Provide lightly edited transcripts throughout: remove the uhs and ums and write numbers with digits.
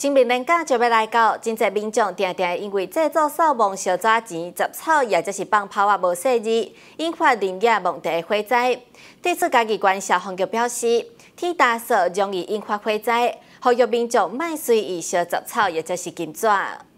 清明连假就要来到，真侪民众定定因为制作扫墓烧纸钱、杂草，也就是放炮啊无细致，引发林野墓地的火灾。对此，嘉义县消防局表示，天大扫容易引发火灾，呼吁民众莫随意烧杂草，也就是金纸。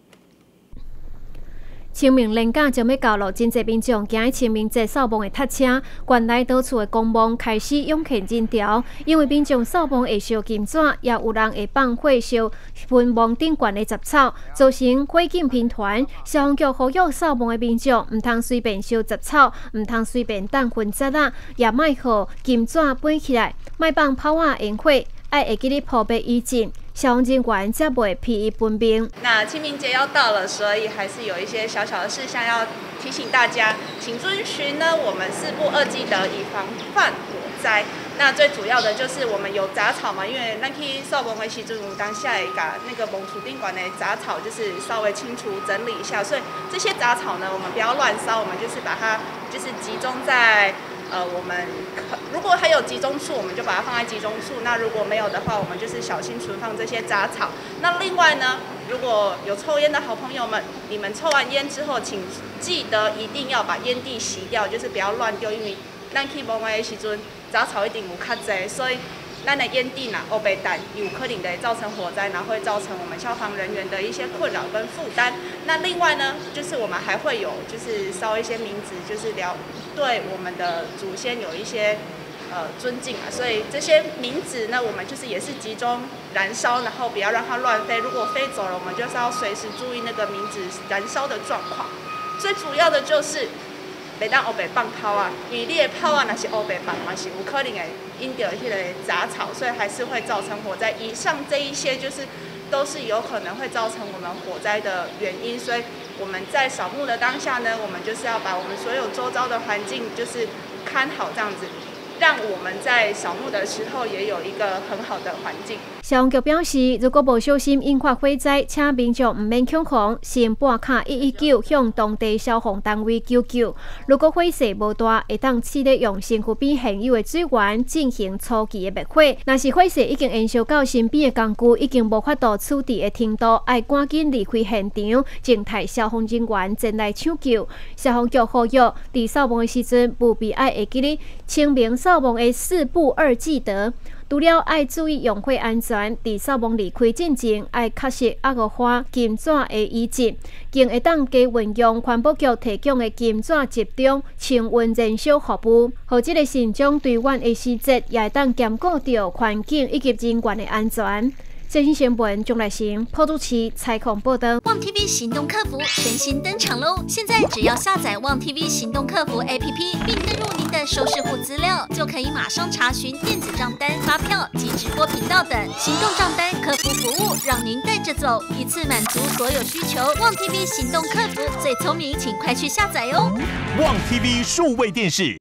清明连假将要到了，真侪民众行清明节扫墓的塞车，原来倒厝的公墓开始涌现人潮，因为民众扫墓会烧金纸，也有人会放火烧坟墓顶悬的杂草，造成火警频传。消防局呼吁扫墓的民众，唔通随便烧杂草，唔通随便放粪渣啊，也莫互金纸飞起来，莫放炮啊引火，爱会记得扑灭以前。消防人员才袂疲于奔命。 那清明节要到了，所以还是有一些小小的事项要提醒大家，请遵循呢我们4不2记得，以防范火灾。那最主要的就是我们有杂草嘛，因为咱去扫墓的时阵，当下会把那个墓土顶管的杂草就是稍微清除整理一下，所以这些杂草呢，我们不要乱烧，我们就是把它就是集中在。我们如果还有集中处，我们就把它放在集中处。那如果没有的话，我们就是小心存放这些杂草。那另外呢，如果有抽烟的好朋友们，你们抽完烟之后，请记得一定要把烟蒂洗掉，就是不要乱丢，因为咱去墓的时阵，杂草一定有较侪，所以咱的烟蒂呐，黑白弹有可能会造成火灾，然后会造成我们消防人员的一些困扰跟负担。那另外呢，就是我们还会有就是烧一些冥纸，就是对我们的祖先有一些尊敬啊，所以这些冥纸呢，我们就是也是集中燃烧，然后不要让它乱飞。如果飞走了，我们就是要随时注意那个冥纸燃烧的状况。最主要的就是袂当黑白放炮啊，因为你的炮啊，若是黑白放嘛，是有可能会引到迄个杂草，所以还是会造成火灾。以上这一些都是有可能会造成我们火灾的原因，所以我们在扫墓的当下呢，我们就是要把我们所有周遭的环境就是看好，这样子，让我们在扫墓的时候也有一个很好的环境。 消防局表示，如果无小心引发火灾，请民众唔免恐慌，先拨卡119向当地消防单位求救。如果火势无大，会当试着用身躯边现有的水源进行初期的灭火。若是火势已经延烧到身边的工具已经无法度处置的程度，要赶紧离开现场，静态消防人员前来抢救。消防局呼吁，伫扫墓的时阵，务必爱会记得清明扫墓的4不2记得。除了爱注意用火安全，伫扫墓离开进前，爱确实压个花金纸的衣质，更会当加运用环保局提供的金纸集中清温燃烧服务，互这个信众对阮的时节也会当兼顾到环境以及人员的安全。最新新闻，钟来成播主持采访报道。 旺 TV 行动客服全新登场喽！现在只要下载旺 TV 行动客服 APP， 并登入您的收视户资料，就可以马上查询电子账单、发票及直播频道等行动账单客服服务，让您带着走，一次满足所有需求。旺 TV 行动客服最聪明，请快去下载哦！ 旺 TV 数位电视。